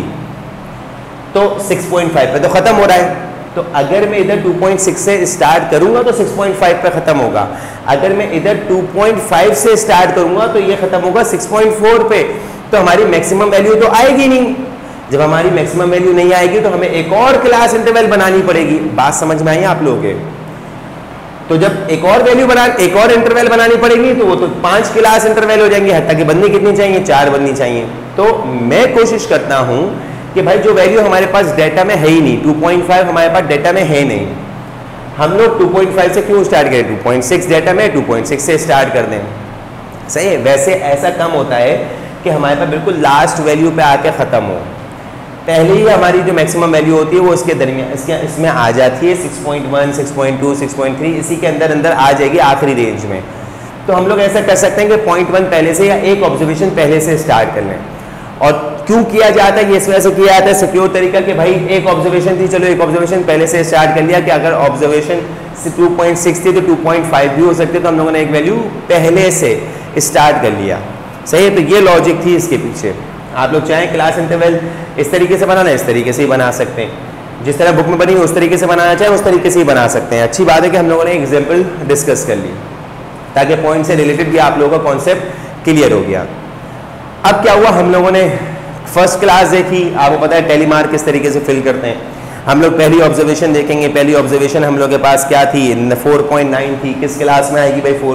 तो 6.5 पे तो ख़त्म हो रहा है। तो अगर मैं इधर 2.6 से स्टार्ट करूंगा तो 6.5 पे ख़त्म होगा, अगर मैं इधर 2.5 से स्टार्ट करूंगा तो ये ख़त्म होगा 6.4 पे। तो हमारी मैक्सिमम वैल्यू तो आएगी नहीं। जब हमारी मैक्सिमम वैल्यू नहीं आएगी तो हमें एक और क्लास इंटरवल बनानी पड़ेगी। बात समझ में आई आप लोगों के? तो जब एक और इंटरवल बनानी पड़ेगी तो वो तो 5 क्लास इंटरवल हो जाएंगे। हद तक बननी कितनी चाहिए, 4 बननी चाहिए। तो मैं कोशिश करता हूं कि भाई जो वैल्यू हमारे पास डाटा में है ही नहीं, 2.5 हमारे पास डाटा में है नहीं, हम लोग 2.5 से क्यों स्टार्ट करें, 2.6 डाटा में 2.6 से स्टार्ट कर दें। सही है। वैसे ऐसा कम होता है कि हमारे पास बिल्कुल लास्ट वैल्यू पे आके ख़त्म हो, पहले ही हमारी जो मैक्सिमम वैल्यू होती है वो इसके दरमियान इसमें आ जाती है, 6.1, 6.2, 6.3 इसी के अंदर अंदर आ जाएगी आखिरी रेंज में। तो हम लोग ऐसा कर सकते हैं कि 0.1 पहले से या एक ऑब्जर्वेशन पहले से स्टार्ट कर लें। और क्यों किया जाता है, ये इस वजह से किया जाता है सिक्योर तरीका कि भाई एक ऑब्जर्वेशन थी, चलो एक ऑब्जर्वेशन पहले से स्टार्ट कर लिया कि अगर ऑब्जर्वेशन 2.6 थी तो 2.5 भी हो सकते, तो हम लोगों ने एक वैल्यू पहले से स्टार्ट कर लिया। सही है। तो ये लॉजिक थी इसके पीछे। आप लोग चाहें क्लास इंटरवल इस तरीके से बनाना, इस तरीके से ही बना सकते हैं, जिस तरह बुक में बनी उस तरीके से बनाना चाहें उस तरीके से ही बना सकते हैं। अच्छी बात है कि हम लोगों ने एग्जाम्पल डिस्कस कर ली ताकि पॉइंट से रिलेटेड भी आप लोगों का कॉन्सेप्ट क्लियर हो गया। अब क्या हुआ, हम लोगों ने फर्स्ट क्लास देखी, आपको पता है टेली मार्क किस तरीके से फिल करते हैं। हम लोग पहली ऑब्जर्वेशन देखेंगे। पहली ऑब्जर्वेशन हम लोग के पास क्या थी, 4.9 थी। किस क्लास में आएगी भाई,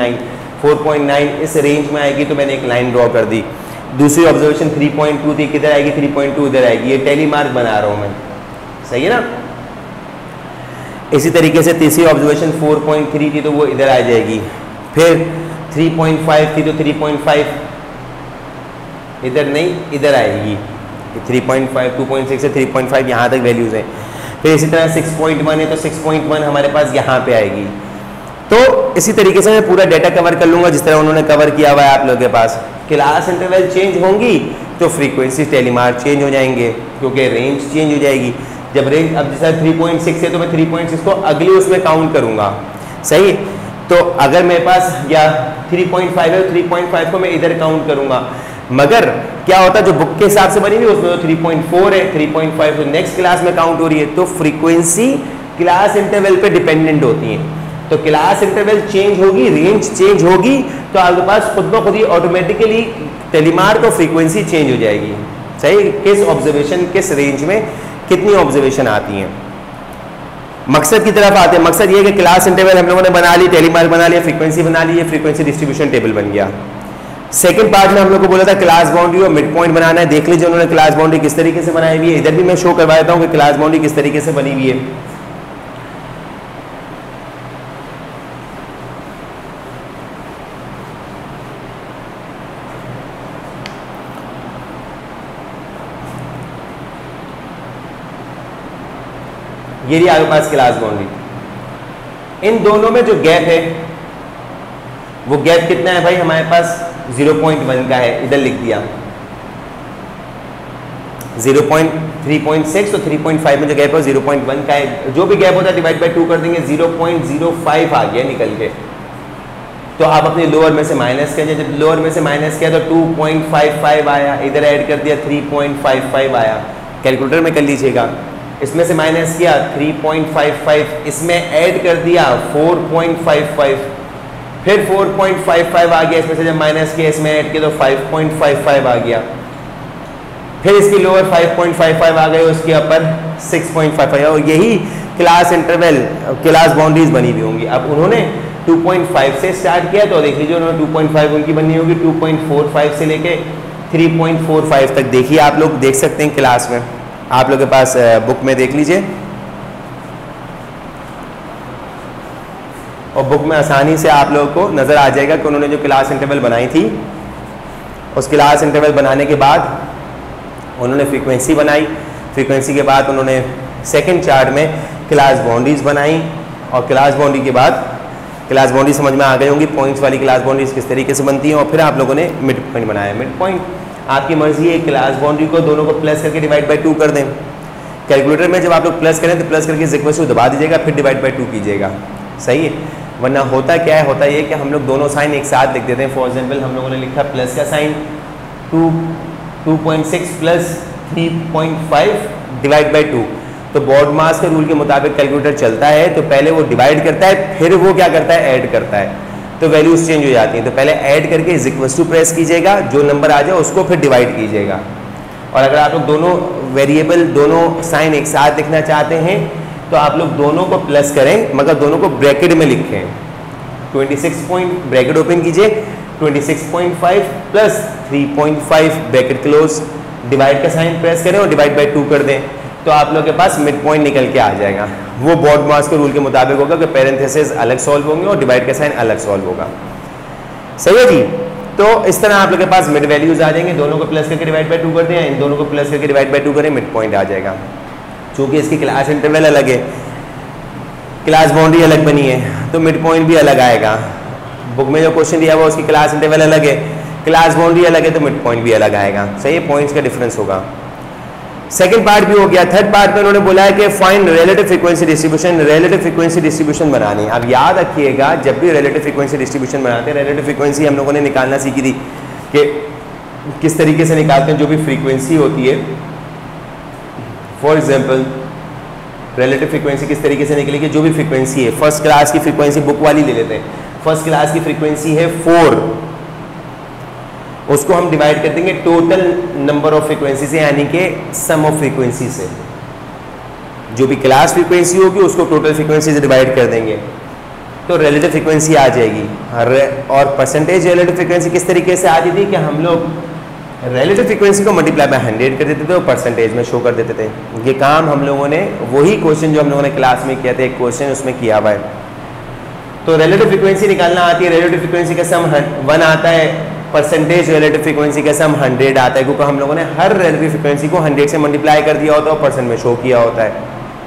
4.9 इस रेंज में आएगी, तो मैंने एक लाइन ड्रॉ कर दी। दूसरी ऑब्जर्वेशन 3.2 थी, किधर आएगी, 3.2 इधर आएगी। ये टेली मार्क बना रहा हूं मैं, सही है ना। इसी तरीके से तीसरी ऑब्जर्वेशन 4.3 थी तो वो इधर आ जाएगी। फिर 3.5 थी तो 3.5 इधर नहीं, इधर आएगी। 3.5, 2.6 से 3.5 यहाँ तक वैल्यूज हैं। फिर इसी तरह 6.1 है तो 6.1 हमारे पास यहाँ पे आएगी। तो इसी तरीके से मैं पूरा डाटा कवर कर लूँगा जिस तरह उन्होंने कवर किया हुआ है आप लोगों के पास। क्लास इंटरवल चेंज होंगी तो फ्रीक्वेंसी टेली मार्क चेंज हो जाएंगे, क्योंकि रेंज चेंज हो जाएगी। जब रेंज अब जैसा 3.6 है तो मैं 3.6 को अगली उसमें काउंट करूँगा, सही। तो अगर मेरे पास या 3.5 है तो 3.5 को मैं इधर काउंट करूँगा। मगर क्या होता है, जो बुक के हिसाब से बनी हुई उसमें तो 3.4 है, 3.5 तो नेक्स्ट क्लास में काउंट हो रही है। तो फ्रीक्वेंसी क्लास इंटरवल पे डिपेंडेंट होती है। तो क्लास इंटरवल चेंज होगी, रेंज चेंज होगी, तो आपके पास खुद ब खुद ही ऑटोमेटिकली टेलीमार्क और फ्रीक्वेंसी चेंज हो जाएगी, सही। किस ऑब्जर्वेशन किस रेंज में कितनी ऑब्जर्वेशन आती हैं। मकसद की तरफ आते हैं। मकसद ये है कि क्लास इंटरवल हम लोगों ने बना ली, टेलीमार्क बना लिया, फ्रीक्वेंसी बना ली, फ्रीक्वेंसी डिस्ट्रीब्यूशन टेबल बन गया। सेकंड पार्ट में हम लोग को बोला था क्लास बाउंड्री और मिड पॉइंट बनाना है। देख लीजिए उन्होंने क्लास बाउंड्री किस तरीके से बनाई हुई है। इधर भी मैं शो करवा देता हूँ कि क्लास बाउंड्री किस तरीके से बनी हुई है। ये रही आपके पास क्लास बाउंड्री। इन दोनों में जो गैप है वो गैप कितना है भाई, हमारे पास 0.1 का है, इधर लिख दिया। 3.6 तो 3.5 में जो गैप है 0.1 का है। जो भी गैप होता है डिवाइड बाय 2 कर देंगे, 0.05 आ गया निकल के। तो आप अपने लोअर में से माइनस करिए। जब लोअर में से माइनस किया तो 2.55 आया, इधर ऐड कर दिया 3.55 आया। कैलकुलेटर में कर लीजिएगा। इसमें से माइनस किया 3.55, इसमें ऐड कर दिया 4.55, फिर 4.55 आ गया। इसमें से जब माइनस किया इसमें ऐड किया तो 5.55 आ गया। फिर इसकी लोअर 5.55 आ गई, उसके ऊपर 6.55 और यही क्लास इंटरवल क्लास बाउंड्रीज बनी हुई होंगी। अब उन्होंने 2.5 से स्टार्ट किया तो देख लीजिए उन्होंने 2.5 उनकी बनी होगी, 2.45 से लेके 3.45 तक देखिए आप लोग देख सकते हैं क्लास में, आप लोग के पास बुक में देख लीजिए और बुक में आसानी से आप लोगों को नज़र आ जाएगा कि उन्होंने जो क्लास इंटरवल बनाई थी उस क्लास इंटरवल बनाने के बाद उन्होंने फ्रीक्वेंसी बनाई, फ्रीक्वेंसी के बाद उन्होंने सेकंड चार्ट में क्लास बाउंड्रीज बनाई और क्लास बाउंड्री के बाद क्लास बाउंड्री समझ में आ गई होंगी, पॉइंट्स वाली क्लास बाउंड्रीज किस तरीके से बनती हैं और फिर आप लोगों ने मिड पॉइंट बनाया। मिड पॉइंट आपकी मर्जी है, क्लास बाउंड्री को दोनों को प्लस करके डिवाइड बाई 2 कर दें। कैलकुलेटर में जब आप लोग प्लस करें तो प्लस करके इस इक्वल टू दबा दीजिएगा, फिर डिवाइड बाई 2 कीजिएगा, सही है। वरना होता क्या है, होता ये कि हम लोग दोनों साइन एक साथ लिख देते हैं। फॉर एग्जाम्पल हम लोगों ने लिखा प्लस का साइन 2.6 प्लस 3.5 डिवाइड बाई 2, तो बॉड मास के रूल के मुताबिक कैलकुलेटर चलता है तो पहले वो डिवाइड करता है फिर वो क्या करता है, ऐड करता है, तो वैल्यूज चेंज हो जाती हैं। तो पहले ऐड करके इज इक्वल टू प्रेस कीजिएगा, जो नंबर आ जाए उसको फिर डिवाइड कीजिएगा। और अगर आप लोग दोनों वेरिएबल दोनों साइन एक साथ लिखना चाहते हैं तो आप लोग दोनों को प्लस करें मगर दोनों को ब्रैकेट में लिखें। 26 पॉइंट ब्रैकेट ओपन कीजिए, 26.5 प्लस 3.5 ब्रैकेट क्लोज, डिवाइड का साइन प्रेस करें और डिवाइड बाई 2 कर दें तो आप लोग के पास मिड पॉइंट निकल के आ जाएगा। वो बॉड मास के रूल के मुताबिक होगा कि पैरेंथेसिस अलग सॉल्व होंगे और डिवाइड का साइन अलग सॉल्व होगा, सही है जी। तो इस तरह आप लोग के पास मिड वैल्यूज आ जाएंगे, दोनों को प्लस करके डिवाइड बाई 2 कर दें, इन दोनों को प्लस करके डिवाइड बाई 2 करें, मिड पॉइंट आ जाएगा। चूंकि इसकी क्लास इंटरवल अलग है, क्लास बाउंड्री अलग बनी है तो मिड पॉइंट भी अलग आएगा। बुक में जो क्वेश्चन दिया हुआ उसकी क्लास इंटरवल अलग है, क्लास बाउंड्री अलग है तो मिड पॉइंट भी अलग आएगा, सही है, पॉइंट्स का डिफरेंस होगा। सेकंड पार्ट भी हो गया। थर्ड पार्ट में उन्होंने बोला है कि find relative frequency distribution, relative frequency distribution बनानी। अब याद रखिएगा जब भी रिलेटिव फ्रीक्वेंसी डिस्ट्रीब्यूशन बनाते हैं, रिलेटिव फ्रीक्वेंसी हम लोगों ने निकालना सीखी थी कि किस तरीके से निकालते हैं। जो भी फ्रीक्वेंसी होती है, फॉर एग्जाम्पल रिलेटिव फ्रीक्वेंसी किस तरीके से निकलेगी, जो भी फ्रीक्वेंसी है, फर्स्ट क्लास की फ्रीक्वेंसी बुक वाली ले लेते हैं, फर्स्ट क्लास की फ्रीक्वेंसी है 4, उसको हम डिवाइड कर देंगे टोटल नंबर ऑफ फ्रीक्वेंसी से, यानी कि सम ऑफ फ्रीक्वेंसी से। जो भी क्लास फ्रीक्वेंसी होगी उसको टोटल फ्रीक्वेंसी से डिवाइड कर देंगे तो रिलेटिव फ्रीक्वेंसी आ जाएगी। और परसेंटेज रिलेटिव फ्रीक्वेंसी किस तरीके से आती थी कि हम लोग रिलेटिव फ्रीक्वेंसी को मल्टीप्लाई बाय 100 कर देते थे और परसेंटेज में शो कर देते थे। ये काम हम लोगों ने वही क्वेश्चन जो हम लोगों ने क्लास में किया था, एक क्वेश्चन उसमें किया हुआ है। तो रिलेटिव फ्रीक्वेंसी निकालना आती है, रिलेटिव फ्रीक्वेंसी का सम 1 आता है, परसेंटेज रिलेटिव फ्रीक्वेंसी का सम 100 आता है, क्योंकि हम लोगों ने हर रिलेटिव फ्रीक्वेंसी को 100 से मल्टीप्लाई कर दिया होता है और परसेंट में शो किया होता है।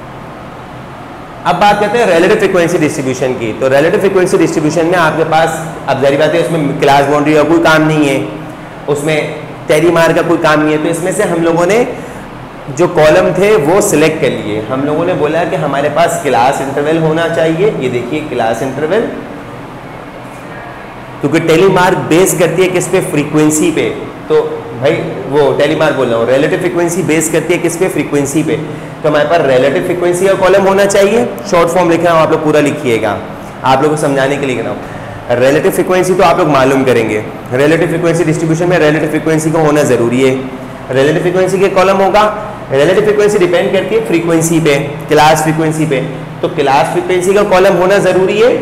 अब बात करते हैं रिलेटिव फ्रीक्वेंसी डिस्ट्रीब्यूशन की। तो रिलेटिव फ्रीक्वेंसी डिस्ट्रीब्यूशन में आपके पास अब जारी बात है उसमें क्लास बाउंड्री का कोई काम नहीं है, उसमें टेरी मार का कोई काम नहीं है। तो इसमें से हम लोगों ने जो कॉलम थे वो सिलेक्ट कर लिए। हम लोगों ने बोला कि हमारे पास क्लास इंटरवल होना चाहिए, ये देखिए क्लास इंटरवल, क्योंकि टेली मार्क बेस करती है किस पे, फ्रीक्वेंसी पे। तो भाई वो टेली मार्क बोल रहा हूँ, रिलेटिव फ्रीक्वेंसी बेस करती है किस पे, फ्रीक्वेंसी पे। तो हमारे पास रिलेटिव फ्रीक्वेंसी का कॉलम होना चाहिए। शॉर्ट फॉर्म लिख रहा हूँ, आप लोग पूरा लिखिएगा, आप लोग को समझाने के लिए लिख रहा हूँ। रिलेटिव फ्रीक्वेंसी तो आप लोग मालूम करेंगे, रिलेटिव फ्रीक्वेंसी डिस्ट्रीब्यूशन में रिलेटिव फ्रीक्वेंसी को होना जरूरी है। रिलेटिव फ्रीक्वेंसी के कॉलम होगा, रिलेटिव फ्रीक्वेंसी डिपेंड करती है फ्रीक्वेंसी पे, क्लास फ्रीक्वेंसी पे, तो क्लास फ्रीक्वेंसी का कॉलम होना जरूरी है।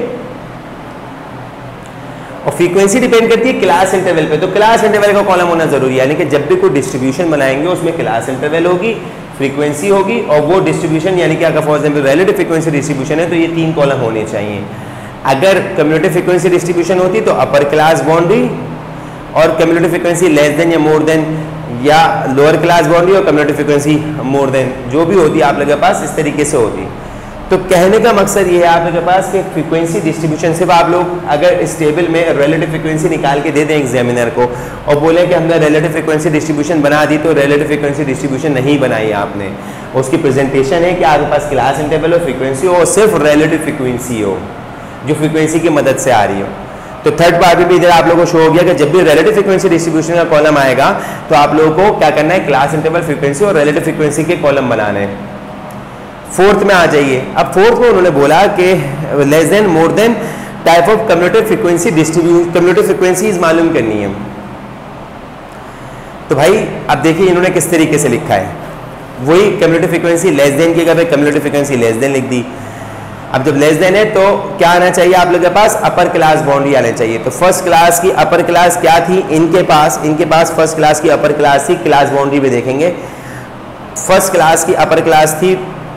और फ्रीक्वेंसी डिपेंड करती है क्लास इंटरवल पे, तो क्लास इंटरवल का कॉलम होना जरूरी है। यानी कि जब भी कोई डिस्ट्रीब्यूशन बनाएंगे उसमें क्लास इंटरवल होगी, फ्रीक्वेंसी होगी और वो डिस्ट्रीब्यूशन यानी कि अगर for example relative frequency distribution है तो ये 3 कॉलम होने चाहिए। अगर कम्युलेटिव फ्रीक्वेंसी डिस्ट्रीब्यूशन होती तो अपर क्लास बाउंड्री और कम्युलेटिव फ्रीक्वेंसी लेस देन या मोर देन, या लोअर क्लास बाउंड्री और कम्युलेटिव फ्रीक्वेंसी मोर देन, जो भी होती है आप लोगों के पास इस तरीके से होती। तो कहने का मकसद ये है आप लोगों के पास कि फ्रीक्वेंसी डिस्ट्रीब्यूशन सिर्फ आप लोग अगर इस टेबल में रिलेटिव फ्रीक्वेंसी निकाल के दे दें एग्जामिनर को और बोले कि हमने रिलेटिव फ्रीक्वेंसी डिस्ट्रीब्यूशन बना दी, तो रिलेटिव फ्रीक्वेंसी डिस्ट्रीब्यूशन नहीं बनाई आपने। उसकी प्रेजेंटेशन है कि आपके पास क्लास इंटरवल और फ्रीक्वेंसी हो और सिर्फ रिलेटिव फ्रीक्वेंसी हो जो फ्रीक्वेंसी की मदद से आ रही हो। तो थर्ड पार्ट में भी इधर आप लोगों को शो हो गया कि जब भी रिलेटिव फ्रीक्वेंसी डिस्ट्रीब्यूशन का कॉलम आएगा तो आप लोगों को क्या करना है, क्लास इंटरवल फ्रीक्वेंसी और रिलेटिव फ्रीक्वेंसी के कॉलम बनाने हैं। फोर्थ में आ जाइए। अब फोर्थ में उन्होंने बोला कि less than more than type of cumulative frequency distribution, cumulative frequencies मालूम करनी है। तो भाई अब देखिए इन्होंने किस तरीके से लिखा है, वही कम्युलेटिव फ्रीक्वेंसी लेस देन की जगह पे कम्युलेटिव फ्रीक्वेंसी लेस देन लिख दी। अब जब लेस देन है तो क्या आना चाहिए आप लोग के पास, अपर क्लास बाउंड्री आना चाहिए। तो फर्स्ट क्लास की अपर क्लास क्या थी इनके पास फर्स्ट क्लास की अपर क्लास थी, क्लास बाउंड्री भी देखेंगे। फर्स्ट क्लास की अपर क्लास थी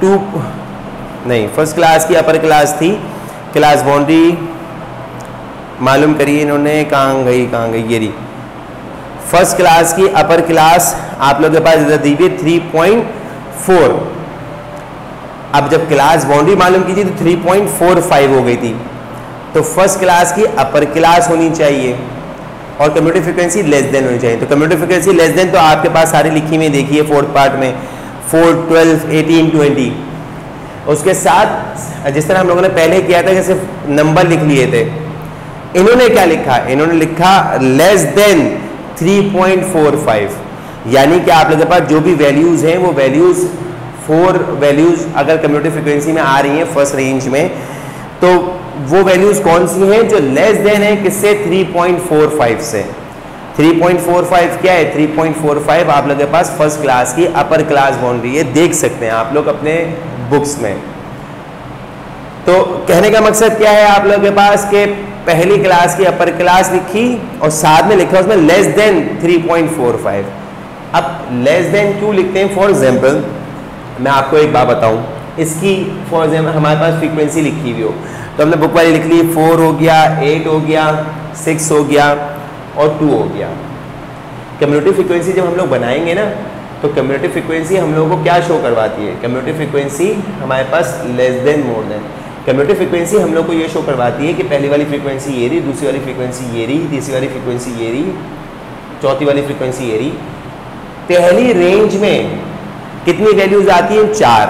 फर्स्ट क्लास की अपर क्लास थी, क्लास बाउंड्री मालूम करिए इन्होंने, कहाँ गई ये रही। फर्स्ट क्लास की अपर क्लास आप लोग के पास इधर दी हुई 3.4। अब जब क्लास बाउंड्री मालूम की थी तो 3.45 हो गई थी। तो फर्स्ट क्लास की अपर क्लास होनी चाहिए और कम्युलेटिव फ्रीक्वेंसी लेस देन होनी चाहिए। तो कम्युलेटिव फ्रीक्वेंसी लेस देन तो आपके पास सारी लिखी हुई देखिए फोर्थ पार्ट में 4, 12, 18, 20। उसके साथ जिस तरह हम लोगों ने पहले किया था कि सिर्फ नंबर लिख लिए थे, इन्होंने क्या लिखा, इन्होंने लिखा लेस देन 3.45, यानी कि आप लोगों के पास जो भी वैल्यूज हैं वो वैल्यूज 4 वैल्यूज अगर कम्युलेटिव फ्रीक्वेंसी में आ रही हैं फर्स्ट रेंज में, तो वो वैल्यूज कौन सी हैं जो लेस देन है किससे, 3.45 से। 3.45 क्या है, 3.45 आप लोगों के पास फर्स्ट क्लास की अपर क्लास बाउंड्री है, देख सकते हैं आप लोग अपने बुक्स में। तो कहने का मकसद क्या है आप लोगों के पास के पहली क्लास की अपर क्लास लिखी और साथ में लिखा उसमें लेस देन 3.45। अब लेस देन क्यों लिखते हैं, फॉर एग्जाम्पल मैं आपको एक बात बताऊं, इसकी फॉर एग्जाम्पल हमारे पास फ्रीक्वेंसी लिखी हुई हो तो हमने बुक वाली लिख ली 4 हो गया, 8 हो गया, 6 हो गया और 2 हो गया। कम्युलेटिव फ्रीक्वेंसी जब हम लोग बनाएंगे ना तो कम्युलेटिव फ्रीक्वेंसी हम लोगों को क्या शो करवाती है, कम्युलेटिव फ्रीक्वेंसी हमारे पास less than more than. Cumulative frequency हम लोग को ये शो करवाती है कि पहली वाली फ्रीक्वेंसी ये रही, दूसरी वाली फ्रीक्वेंसी ये रही, तीसरी वाली फ्रीक्वेंसी ये रही, चौथी वाली फ्रीक्वेंसी ये रही। पहली रेंज में कितनी वैल्यूज आती हैं, 4।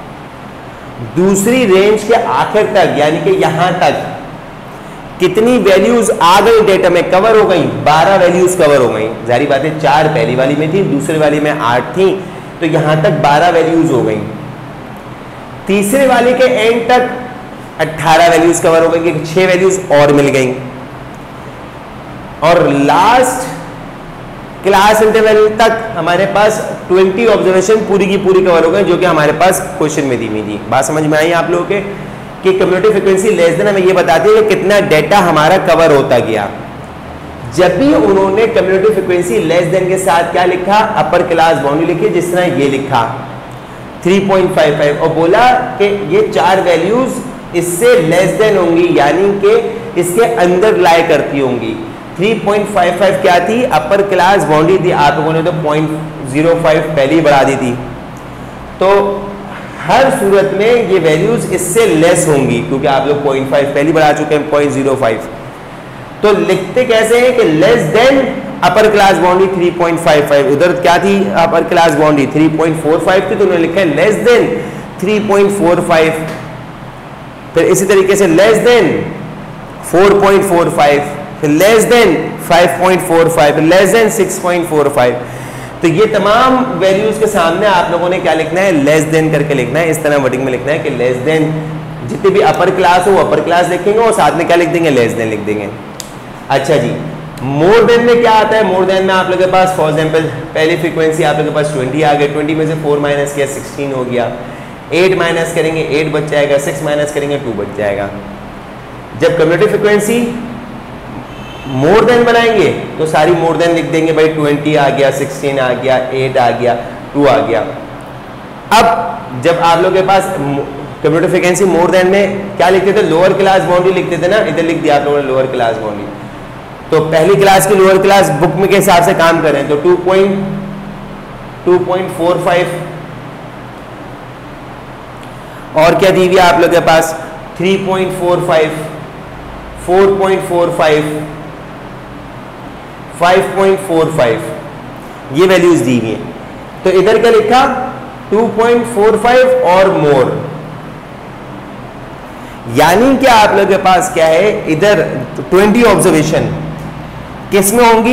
दूसरी रेंज के आखिर तक यानी कि यहां तक कितनी वैल्यूज आ गई, डेटा में कवर हो गई, 12 वैल्यूज कवर हो गई। जारी बात है 4 पहली वाली में थी, दूसरी वाली में 8 थी, तो यहां तक 12 वैल्यूज हो गई। तीसरे वाले के एंड तक 18 वैल्यूज कवर हो गई, 6 वैल्यूज और मिल गई। और लास्ट क्लास इंटरवल तक हमारे पास 20 ऑब्जर्वेशन पूरी की पूरी कवर हो गई, जो कि हमारे पास क्वेश्चन में दी हुई थी। बात समझ में आई आप लोगों के कि कम्युलेटिव फ्रीक्वेंसी लेस देन हमें ये बताती है कि कितना डेटा हमारा कवर होता गया। जब भी उन्होंने कम्युलेटिव फ्रीक्वेंसी लेस देन के साथ क्या लिखा, अपर क्लास बाउंड्री लिखी, जिस तरह ये लिखा 3.55 और बोला कि ये 4 वैल्यूज इससे लेस देन होंगी, यानी कि इसके अंदर लाई करती होंगी। 3.55 क्या थी, अपर क्लास बाउंड्री थी, आप लोगों ने तो 0.05 पहले ही बढ़ा दी थी। तो हर सूरत में ये वैल्यूज इससे लेस होंगी क्योंकि आप लोग 0.5 पहले बढ़ा चुके हैं, 0.05। तो लिखते कैसे हैं कि less than upper class boundary 3.55, उधर क्या थी अपर क्लास बाउंड्री 3.45 थी, तो उन्होंने लिखा है लेस देन 3.45। फिर इसी तरीके से लेस देन 4.45, फिर लेस देन 5.45, लेस देन 6.45। तो ये तमाम वैल्यूज के सामने आप लोगों ने क्या लिखना है, लेस देन करके लिखना है। इस तरह वर्डिंग में लिखना है कि लेस देन, जितनी भी अपर क्लास हो वो अपर क्लास लिखेंगे और साथ में क्या लिख देंगे, लेस देन लिख देंगे। अच्छा जी, मोर देन में क्या आता है, मोर देन में आप लोगों के पास फॉर एग्जाम्पल पहली फ्रीक्वेंसी आप लोगों के पास 20 आ गई, 20 में से 4 माइनस किया 16 हो गया, 8 माइनस करेंगे 8 बच जाएगा, 6 माइनस करेंगे 2 बच जाएगा। जब कम्युलेटिव फ्रीक्वेंसी मोर देन बनाएंगे तो सारी मोर देन लिख देंगे, भाई 20 आ गया, 16 आ गया, 8 आ गया, 2 आ गया। अब जब आप लोगों के पास कम्युलेटिव फ्रीक्वेंसी मोर देन में क्या लिखते थे, लोअर क्लास बाउंड्री लिखते थे ना, इधर लिख दिया आप लोगों ने लोअर क्लास बाउंड्री। तो पहली क्लास की लोअर क्लास बुक में के हिसाब से काम करें तो 2.45 और क्या दी हुई है आप लोगों के पास 3.45, 4.45, 5.45 ये वैल्यूज दी हुई है। तो इधर क्या लिखा 2.45 और मोर, यानी कि आप लोगों के पास क्या है, इधर 20 ऑब्जर्वेशन किसमें होंगी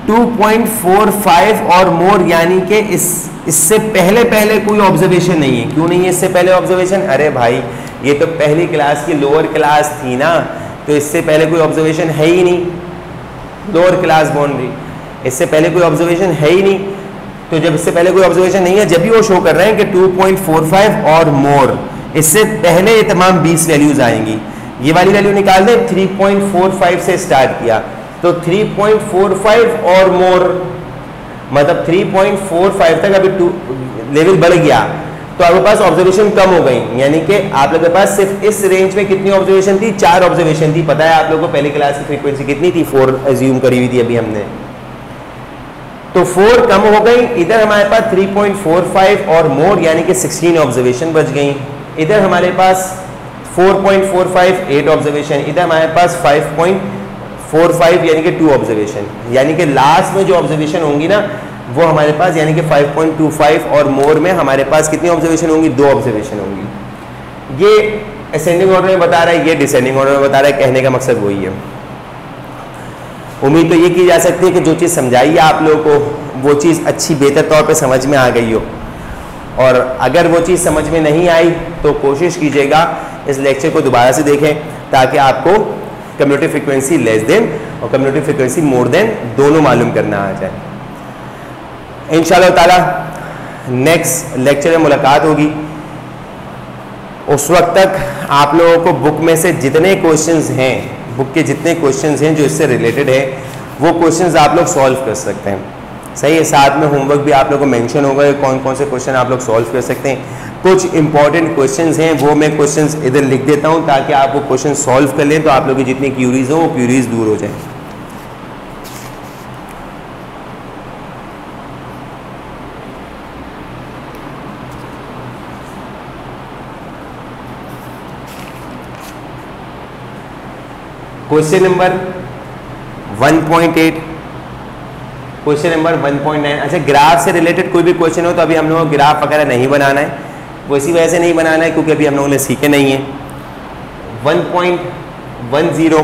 2.45 और मोर, यानी कि इससे पहले कोई ऑब्जर्वेशन नहीं है। क्यों नहीं है इससे पहले ऑब्जर्वेशन, अरे भाई ये तो पहली क्लास की लोअर क्लास थी ना, तो इससे पहले कोई ऑब्जर्वेशन है ही नहीं, लोअर क्लास बाउंड्री इससे पहले कोई ऑब्जर्वेशन है ही नहीं। तो जब इससे पहले कोई ऑब्जर्वेशन नहीं है, जब भी वो शो कर रहे हैं कि 2.45 और मोर, इससे पहले ये तमाम 20 वैल्यूज आएंगी। ये वाली वैल्यू निकाल दें, 3.45 से स्टार्ट किया तो 3.45 और मोर, मतलब 3.45 तक अभी लेवल बढ़ गया तो आपके पास ऑब्जर्वेशन कम हो गई, यानी कि आप लोगों के पास सिर्फ इस रेंज में कितनी ऑब्जर्वेशन थी, 4 ऑब्जर्वेशन थी। पता है आप लोगों को पहली क्लास की फ्रीक्वेंसी कितनी थी, 4 एज्यूम करी हुई थी अभी हमने, तो 4 कम हो गई। इधर हमारे पास 3.45 और मोर यानी कि 16 ऑब्जर्वेशन बच गई। इधर हमारे पास 4.45 8 ऑब्जर्वेशन, इधर हमारे पास 5.45 यानी कि 2 ऑब्जर्वेशन, यानी कि लास्ट में जो ऑब्जर्वेशन होंगी ना वो हमारे पास यानी कि 5.25 और मोर में हमारे पास कितनी ऑब्जर्वेशन होंगी, 2 ऑब्जर्वेशन होंगी। ये असेंडिंग ऑर्डर में बता रहा है, ये डिसेंडिंग ऑर्डर में बता रहा है, कहने का मकसद वही है। उम्मीद तो ये की जा सकती है कि जो चीज़ समझाई है आप लोगों को वो चीज़ अच्छी बेहतर तौर पे समझ में आ गई हो, और अगर वो चीज़ समझ में नहीं आई तो कोशिश कीजिएगा इस लेक्चर को दोबारा से देखें ताकि आपको कम्युनिटी फ्रीक्वेंसी लेस देन और कम्युनिटी फ्रीक्वेंसी मोर देन दोनों मालूम करना आ जाए। इंशाअल्लाह ताला नेक्स्ट लेक्चर में मुलाकात होगी। उस वक्त तक आप लोगों को बुक में से जितने क्वेश्चंस हैं, बुक के जितने क्वेश्चंस हैं जो इससे रिलेटेड है वो क्वेश्चंस आप लोग सॉल्व कर सकते हैं। सही है, साथ में होमवर्क भी आप लोगों को मेंशन होगा कौन कौन से क्वेश्चन आप लोग सॉल्व कर सकते हैं। कुछ इंपॉर्टेंट क्वेश्चंस हैं वो मैं क्वेश्चंस इधर लिख देता हूं ताकि आप वो क्वेश्चन सॉल्व कर लें तो आप लोगों की जितनी क्यूरीज हो वो क्यूरीज दूर हो जाए। Question number 1.8, question number 1.9। अच्छा, ग्राफ से रिलेटेड कोई भी क्वेश्चन हो तो अभी हम लोगों को ग्राफ वगैरह नहीं बनाना है, वो इसी वजह से नहीं बनाना है क्योंकि अभी हम लोगों ने सीखे नहीं है। 1.10,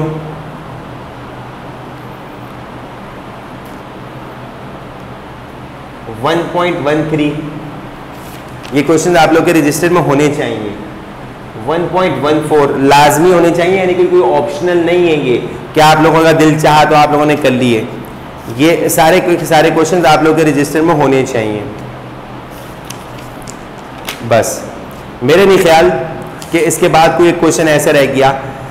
1.13 ये क्वेश्चन आप लोग के रजिस्टर में होने चाहिए। 1.14 लाजमी होने चाहिए, यानी कि कोई ऑप्शनल नहीं है ये, क्या आप लोगों का दिल चाहा तो आप लोगों ने कर लिए। ये सारे क्वेश्चंस आप लोगों के रजिस्टर में होने चाहिए। बस मेरे नहीं ख्याल कि इसके बाद कोई क्वेश्चन ऐसा रह गया।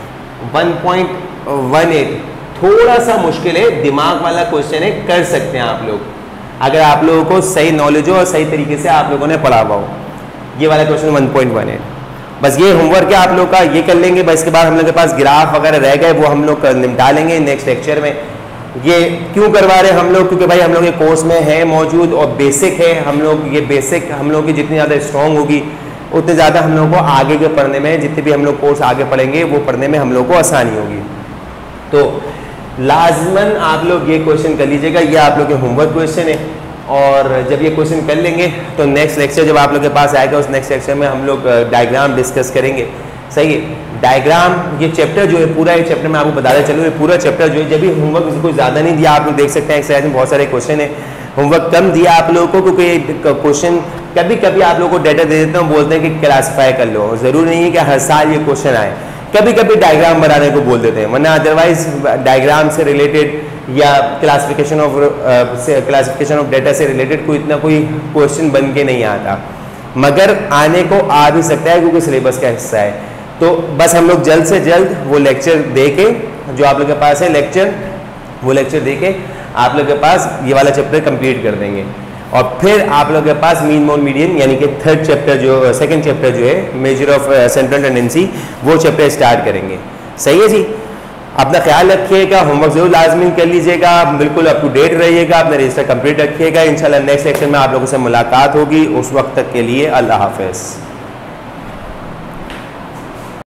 1.18 थोड़ा सा मुश्किल है, दिमाग वाला क्वेश्चन है, कर सकते हैं आप लोग अगर आप लोगों को सही नॉलेज हो और सही तरीके से आप लोगों ने पढ़ा हुआ हो। ये वाला क्वेश्चन 1.18, बस ये होमवर्क है आप लोग का, ये कर लेंगे। बस इसके बाद हम लोग के पास ग्राफ वगैरह रह गए वो हम लोग निपटा लेंगे नेक्स्ट लेक्चर में। ये क्यों करवा रहे हैं हम लोग, क्योंकि भाई हम लोग ये कोर्स में है मौजूद और बेसिक है। हम लोग ये बेसिक हम लोग की जितनी ज़्यादा स्ट्रॉन्ग होगी उतने ज़्यादा हम लोग को आगे के पढ़ने में, जितने भी हम लोग कोर्स आगे पढ़ेंगे वो पढ़ने में हम लोग को आसानी होगी। तो लाजमन आप लोग ये क्वेश्चन कर लीजिएगा, ये आप लोग के होमवर्क क्वेश्चन है। और जब ये क्वेश्चन कर लेंगे तो नेक्स्ट लेक्चर जब आप लोग के पास आएगा उस नेक्स्ट लेक्चर में हम लोग डायग्राम डिस्कस करेंगे। सही है, डायग्राम ये चैप्टर जो है पूरा, ये चैप्टर मैं आपको बताते चलूँ, ये पूरा चैप्टर जो है जब भी होमवर्क कोई ज़्यादा नहीं दिया, आप लोग देख सकते हैं एक्सरसाइज में बहुत सारे क्वेश्चन है, होमवर्क कम दिया आप लोगों को क्योंकि क्वेश्चन कभी कभी आप लोगों को डाटा दे देते हैं, बोलते हैं कि क्लासीफाई कर लो। ज़रूरी नहीं है कि हर साल ये क्वेश्चन आए, कभी कभी डायग्राम बनाने को बोल देते हैं, वरना अदरवाइज डायग्राम से रिलेटेड या क्लासिफिकेशन ऑफ डाटा से रिलेटेड कोई इतना कोई क्वेश्चन बन के नहीं आता, मगर आने को आ भी सकता है क्योंकि सिलेबस का हिस्सा है। तो बस हम लोग जल्द से जल्द वो लेक्चर दे के जो आप लोग के पास है लेक्चर, वो लेक्चर दे के आप लोग के पास ये वाला चैप्टर कंप्लीट कर देंगे और फिर आप लोग के पास मीन मोड मीडियन यानी कि थर्ड चैप्टर जो सेकंड चैप्टर जो है मेजर ऑफ सेंट्रल टेंडेंसी वो चैप्टर स्टार्ट करेंगे। सही है जी, अपना ख्याल रखिएगा, होमवर्क जरूर लाजमी कर लीजिएगा, बिल्कुल अप टू डेट रहिएगा, अपना रजिस्टर कंप्लीट रखिएगा। इंशाल्लाह नेक्स्ट सेक्शन में आप लोगों से मुलाकात होगी, उस वक्त तक के लिए अल्लाह हाफ़िज़।